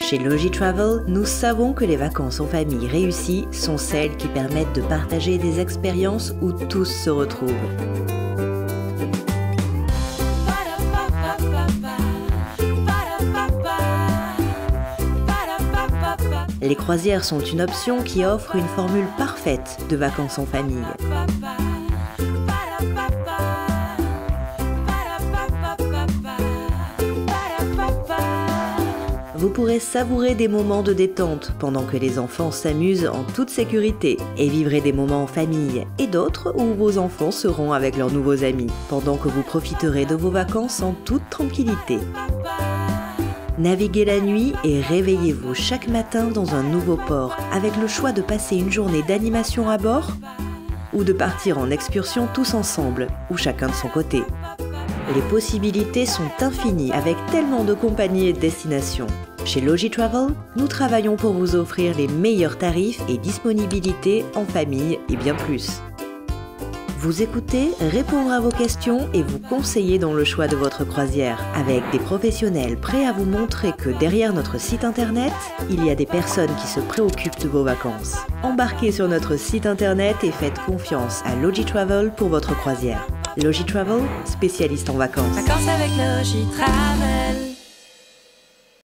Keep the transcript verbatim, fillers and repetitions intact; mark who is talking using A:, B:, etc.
A: Chez Logitravel, nous savons que les vacances en famille réussies sont celles qui permettent de partager des expériences où tous se retrouvent. Les croisières sont une option qui offre une formule parfaite de vacances en famille. Vous pourrez savourer des moments de détente pendant que les enfants s'amusent en toute sécurité et vivrez des moments en famille et d'autres où vos enfants seront avec leurs nouveaux amis pendant que vous profiterez de vos vacances en toute tranquillité. Naviguez la nuit et réveillez-vous chaque matin dans un nouveau port avec le choix de passer une journée d'animation à bord ou de partir en excursion tous ensemble ou chacun de son côté. Les possibilités sont infinies avec tellement de compagnies et de destinations. Chez Logitravel, nous travaillons pour vous offrir les meilleurs tarifs et disponibilités en famille et bien plus. Vous écoutez, répondre à vos questions et vous conseiller dans le choix de votre croisière avec des professionnels prêts à vous montrer que derrière notre site internet, il y a des personnes qui se préoccupent de vos vacances. Embarquez sur notre site internet et faites confiance à Logitravel pour votre croisière. Logitravel, spécialiste en vacances.
B: Vacances avec Logitravel.